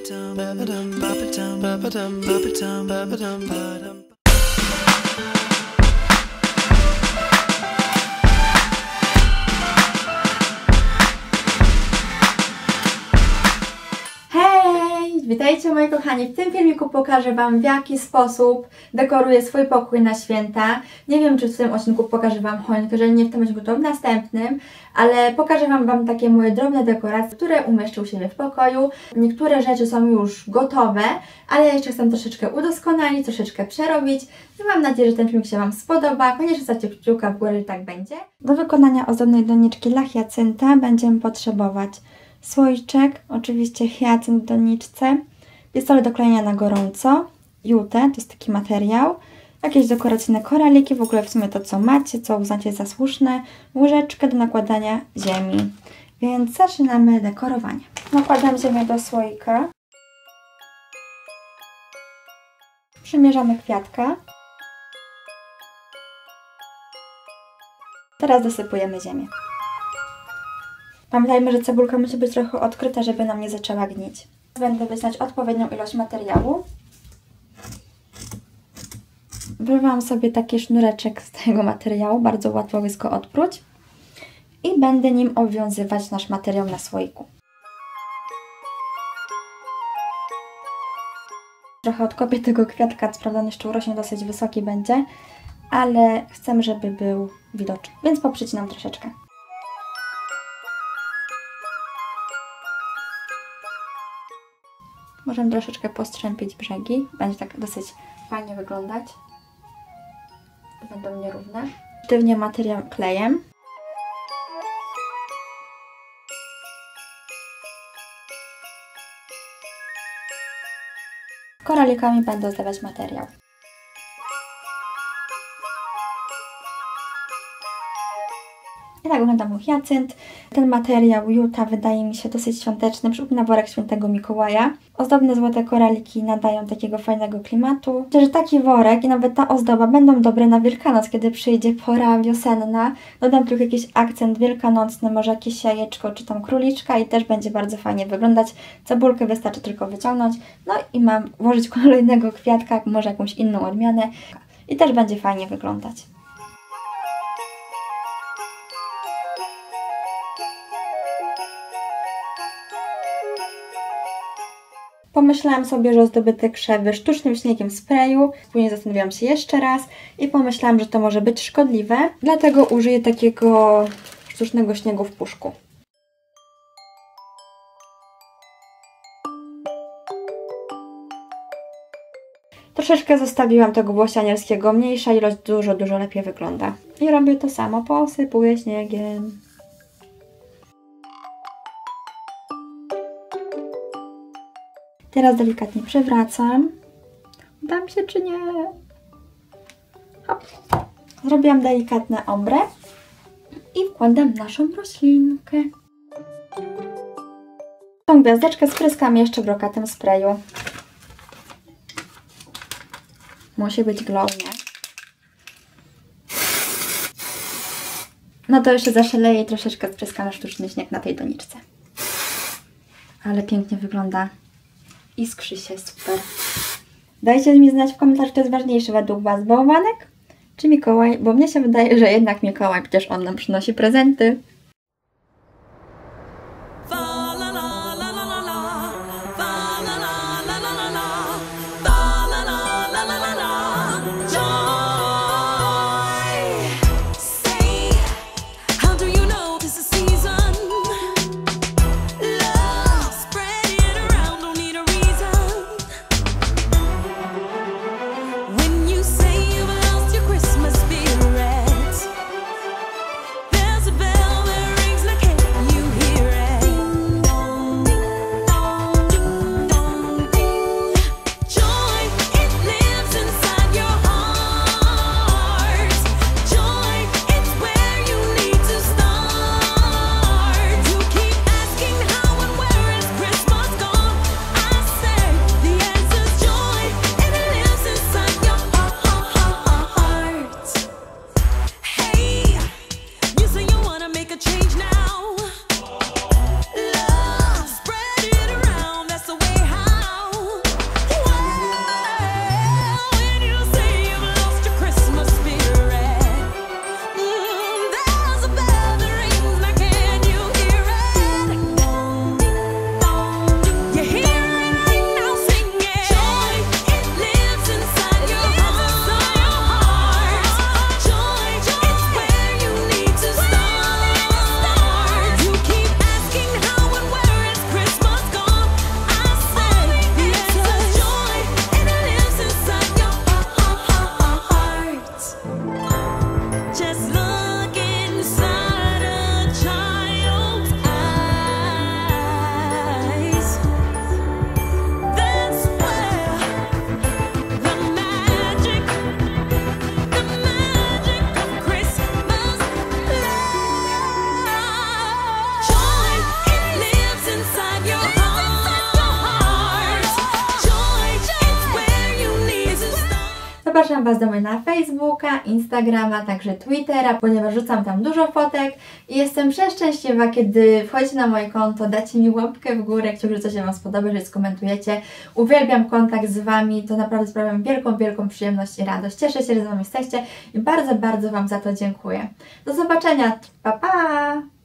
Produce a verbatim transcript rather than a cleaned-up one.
Witajcie moi kochani, w tym filmiku pokażę Wam, w jaki sposób dekoruję swój pokój na święta. Nie wiem, czy w tym odcinku pokażę Wam choinkę, jeżeli nie w tym odcinku, to w następnym, ale pokażę Wam, Wam takie moje drobne dekoracje, które umieszczę u siebie w pokoju. Niektóre rzeczy są już gotowe, ale ja jeszcze chcę troszeczkę udoskonalić, troszeczkę przerobić i mam nadzieję, że ten filmik się Wam spodoba. Koniecznie stawcie kciuka w górę, że tak będzie. Do wykonania ozdobnej doniczki dla hiacynta będziemy potrzebować słoiczek, oczywiście hiacynt w doniczce, pistolet do klejenia na gorąco, jutę, to jest taki materiał, jakieś dekoracyjne koraliki, w ogóle w sumie to co macie, co uznacie za słuszne, łyżeczkę do nakładania ziemi. Więc zaczynamy dekorowanie. Nakładam ziemię do słoika, przymierzamy kwiatka, teraz dosypujemy ziemię. Pamiętajmy, że cebulka musi być trochę odkryta, żeby nam nie zaczęła gnić. Będę wycinać odpowiednią ilość materiału. Wyrwałam sobie taki sznureczek z tego materiału, bardzo łatwo jest go odpróć. I będę nim obwiązywać nasz materiał na słoiku. Trochę odkopię tego kwiatka, co prawda jeszcze urośnie, dosyć wysoki będzie, ale chcę, żeby był widoczny, więc poprzycinam troszeczkę. Możemy troszeczkę postrzępić brzegi, będzie tak dosyć fajnie wyglądać. Będą nierówne. Sztywnię materiał klejem. Koralikami będę ozdabiać materiał. I tak wygląda mój hiacynt. Ten materiał juta wydaje mi się dosyć świąteczny, przypomina worek świętego Mikołaja. Ozdobne złote koraliki nadają takiego fajnego klimatu. Myślę, że taki worek i nawet ta ozdoba będą dobre na Wielkanoc, kiedy przyjdzie pora wiosenna. Dodam tylko jakiś akcent wielkanocny, może jakieś jajeczko czy tam króliczka i też będzie bardzo fajnie wyglądać. Cebulkę wystarczy tylko wyciągnąć. No i mam włożyć kolejnego kwiatka, może jakąś inną odmianę i też będzie fajnie wyglądać. Pomyślałam sobie, że ozdobię te krzewy sztucznym śniegiem w sprayu. Później zastanowiłam się jeszcze raz i pomyślałam, że to może być szkodliwe. Dlatego użyję takiego sztucznego śniegu w puszku. Troszeczkę zostawiłam tego włosia anielskiego. Mniejsza ilość dużo, dużo lepiej wygląda. I robię to samo. Posypuję śniegiem. Teraz delikatnie przewracam. Uda mi się czy nie? Hop. Zrobiłam delikatne ombre i wkładam naszą roślinkę. Tą gwiazdeczkę spryskam jeszcze brokatem sprayu. Musi być glow, nie? No to jeszcze zaszaleję i troszeczkę spryskam sztuczny śnieg na tej doniczce. Ale pięknie wygląda. Iskrzy się, super. Dajcie mi znać w komentarzu, kto jest ważniejszy według Was, bałwanek czy Mikołaj, bo mnie się wydaje, że jednak Mikołaj, przecież on nam przynosi prezenty. There's a velvet Zapraszam Was do mnie na Facebooka, Instagrama, także Twittera, ponieważ rzucam tam dużo fotek i jestem przeszczęśliwa, kiedy wchodzicie na moje konto, dacie mi łapkę w górę, kciuk, że coś się Wam spodoba, że skomentujecie. Uwielbiam kontakt z Wami, to naprawdę sprawia mi wielką, wielką przyjemność i radość. Cieszę się, że z Wami jesteście i bardzo, bardzo Wam za to dziękuję. Do zobaczenia, pa pa!